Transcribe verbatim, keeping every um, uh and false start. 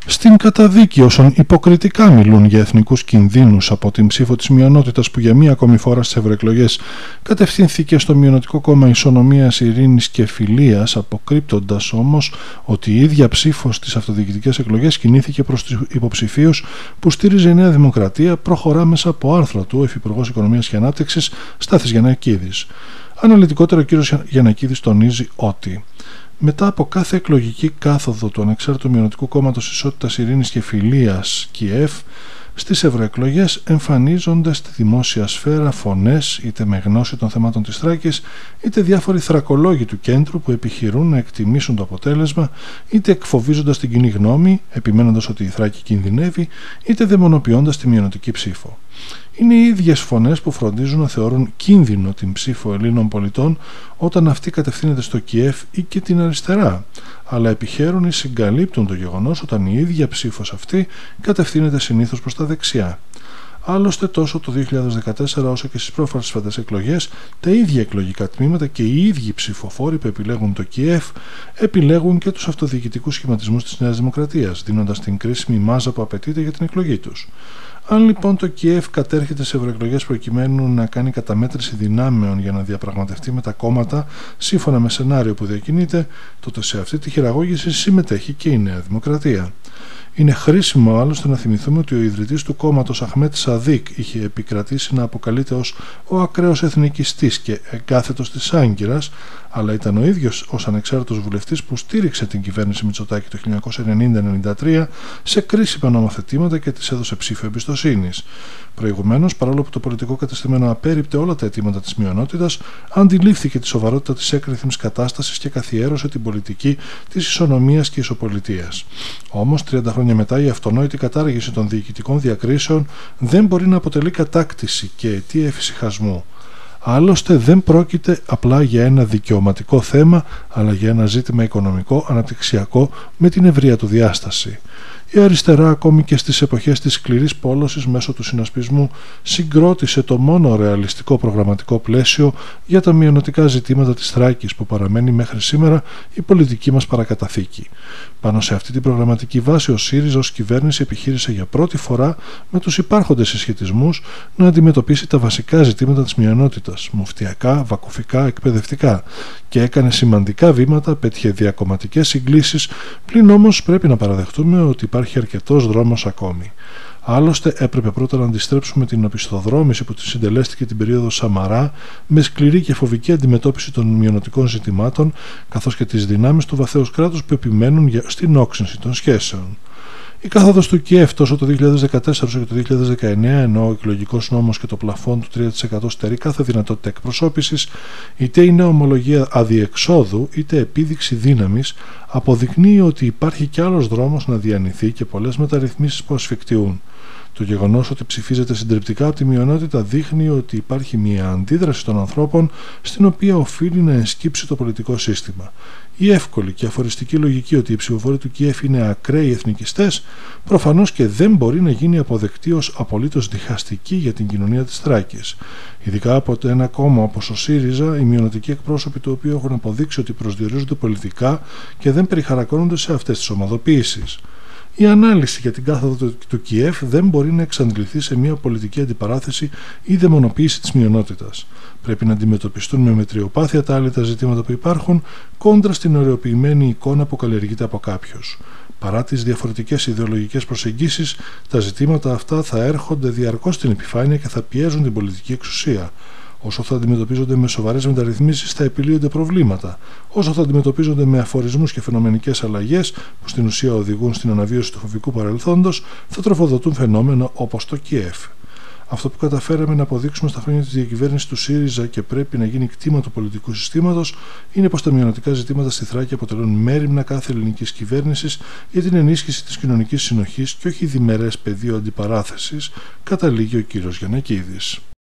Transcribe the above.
στην καταδίκη όσων υποκριτικά μιλούν για εθνικούς κινδύνους από την ψήφο της μειονότητας που για μία ακόμη φορά στις ευρωεκλογές κατευθύνθηκε στο μειονοτικό κόμμα Ισονομίας, Ειρήνης και Φιλίας, αποκρύπτοντας όμως ότι η ίδια ψήφος στις αυτοδιοικητικές εκλογές κινήθηκε προς τους υποψηφίους που στήριζε η Νέα Δημοκρατία, προχωρά μέσα από άρθρο του ο Υφυπουργός Οικονομίας και Ανάπτυξης Στάθης Γιαννακίδης. Αναλυτικότερα, ο κ. Γιαννακίδης τονίζει ότι μετά από κάθε εκλογική κάθοδο του Ανεξάρτητου Μειονοτικού Κόμματος Ισότητας, Ειρήνης και Φιλίας ΚΙΕΦ στις ευρωεκλογές εμφανίζονται στη δημόσια σφαίρα φωνές είτε με γνώση των θεμάτων της Θράκης είτε διάφοροι θρακολόγοι του κέντρου που επιχειρούν να εκτιμήσουν το αποτέλεσμα, είτε εκφοβίζοντας την κοινή γνώμη επιμένοντας ότι η Θράκη κινδυνεύει, είτε δαιμονοποιώντας τη μειονοτική ψήφο. Είναι οι ίδιες φωνές που φροντίζουν να θεωρούν κίνδυνο την ψήφο Ελλήνων πολιτών όταν αυτή κατευθύνεται στο ΚΙΕΦ ή και την αριστερά, αλλά επιχαίρουν ή συγκαλύπτουν το γεγονός όταν η ίδια ψήφος αυτή κατευθύνεται συνήθως προς τα δεξιά. Άλλωστε, τόσο το δύο χιλιάδες δεκατέσσερα όσο και στις πρόσφατες εκλογές, τα ίδια εκλογικά τμήματα και οι ίδιοι ψηφοφόροι που επιλέγουν το ΚΙΕΦ επιλέγουν και τους αυτοδιοικητικούς σχηματισμούς της Νέας Δημοκρατίας, δίνοντας την κρίσιμη μάζα που απαιτείται για την εκλογή τους. Αν λοιπόν το ΚΙΕΦ κατέρχεται σε ευρωεκλογές προκειμένου να κάνει καταμέτρηση δυνάμεων για να διαπραγματευτεί με τα κόμματα σύμφωνα με σενάριο που διακινείται, τότε σε αυτή τη χειραγώγηση συμμετέχει και η Νέα Δημοκρατία. Είναι χρήσιμο άλλωστε να θυμηθούμε ότι ο ιδρυτής του κόμματος Αχμέτ Σαδίκ είχε επικρατήσει να αποκαλείται ως ο ακραίος εθνικιστής και εγκάθετος της Άγκυρας, αλλά ήταν ο ίδιος ως ανεξάρτητος βουλευτής που στήριξε την κυβέρνηση Μητσοτάκη το χίλια εννιακόσια ενενήντα ενενήντα τρία σε κρίσιμα νομοθετήματα και της έδωσε ψήφο εμπιστοσύνης. Προηγουμένως, παρόλο που το πολιτικό κατεστημένο απέρριπτε όλα τα αιτήματα της μειονότητας, αντιλήφθηκε τη σοβαρότητα της έκρηθμης κατάστασης και καθιέρωσε την πολιτική της ισονομίας και ισοπολιτείας. Όμως, τριάντα χρόνια μετά, η αυτονόητη κατάργηση των διοικητικών διακρίσεων δεν μπορεί να αποτελεί κατάκτηση και αιτία εφησυχασμού. Άλλωστε, δεν πρόκειται απλά για ένα δικαιωματικό θέμα, αλλά για ένα ζήτημα οικονομικό, αναπτυξιακό με την ευρεία του διάσταση. Η αριστερά, ακόμη και στις εποχές της σκληρής πόλωσης μέσω του συνασπισμού, συγκρότησε το μόνο ρεαλιστικό προγραμματικό πλαίσιο για τα μειονοτικά ζητήματα της Θράκης που παραμένει μέχρι σήμερα η πολιτική μας παρακαταθήκη. Πάνω σε αυτή την προγραμματική βάση, ο ΣΥΡΙΖΑ ως κυβέρνηση επιχείρησε για πρώτη φορά με τους υπάρχοντες συσχετισμούς να αντιμετωπίσει τα βασικά ζητήματα της μειονότητας, μουφτιακά, βακουφικά, εκπαιδευτικά, και έκανε σημαντικά βήματα, πέτυχε διακομματικές συγκλήσεις, πλην όμως πρέπει να παραδεχτούμε ότι υπάρχει αρκετός δρόμος ακόμη. Άλλωστε, έπρεπε πρώτα να αντιστρέψουμε την οπισθοδρόμηση που τη συντελέστηκε την περίοδο Σαμαρά με σκληρή και φοβική αντιμετώπιση των μειονοτικών ζητημάτων, καθώς και τις δυνάμεις του βαθέως κράτους που επιμένουν στην όξυνση των σχέσεων. Η κάθοδος του ΚΙΕΦ τόσο το δύο χιλιάδες δεκατέσσερα όσο και το δύο χιλιάδες δεκαεννέα, ενώ ο εκλογικός νόμος και το πλαφόν του τρία τοις εκατό στερεί κάθε δυνατότητα εκπροσώπησης, είτε είναι ομολογία αδιεξόδου είτε επίδειξη δύναμης, αποδεικνύει ότι υπάρχει κι άλλος δρόμος να διανυθεί και πολλές μεταρρυθμίσεις που ασφικτιούν. Το γεγονός ότι ψηφίζεται συντριπτικά από τη μειονότητα δείχνει ότι υπάρχει μια αντίδραση των ανθρώπων στην οποία οφείλει να ενσκύψει το πολιτικό σύστημα. Η εύκολη και αφοριστική λογική ότι οι ψηφοφόροι του ΚΙΕΦ είναι ακραίοι εθνικιστές προφανώς και δεν μπορεί να γίνει αποδεκτή ως απολύτως διχαστική για την κοινωνία της Θράκης. Ειδικά από ένα κόμμα όπως ο ΣΥΡΙΖΑ, οι μειονοτικοί εκπρόσωποι του οποίου έχουν αποδείξει ότι προσδιορίζονται πολιτικά και δεν περιχαρακώνονται σε αυτές τις ομαδοποιήσεις. Η ανάλυση για την κάθοδο του ΚΙΕΦ δεν μπορεί να εξαντληθεί σε μια πολιτική αντιπαράθεση ή δαιμονοποίηση της μειονότητας. Πρέπει να αντιμετωπιστούν με μετριοπάθεια τα άλλα ζητήματα που υπάρχουν, κόντρα στην ωρεοποιημένη εικόνα που καλλιεργείται από κάποιους. Παρά τις διαφορετικές ιδεολογικές προσεγγίσεις, τα ζητήματα αυτά θα έρχονται διαρκώς στην επιφάνεια και θα πιέζουν την πολιτική εξουσία. Όσο θα αντιμετωπίζονται με σοβαρές μεταρρυθμίσεις, θα επιλύονται προβλήματα. Όσο θα αντιμετωπίζονται με αφορισμούς και φαινομενικές αλλαγές, που στην ουσία οδηγούν στην αναβίωση του φοβικού παρελθόντος, θα τροφοδοτούν φαινόμενο όπως το ΚΙΕΦ. Αυτό που καταφέραμε να αποδείξουμε στα χρόνια της διακυβέρνησης του ΣΥΡΙΖΑ και πρέπει να γίνει κτήμα του πολιτικού συστήματος είναι πως τα μειονοτικά ζητήματα στη Θράκη αποτελούν μέριμνα κάθε ελληνικής κυβέρνησης για την ενίσχυση της κοινωνικής συνοχής και όχι διμερές πεδίο αντιπαράθεσης, καταλήγει ο κύριος Γιαννακίδης.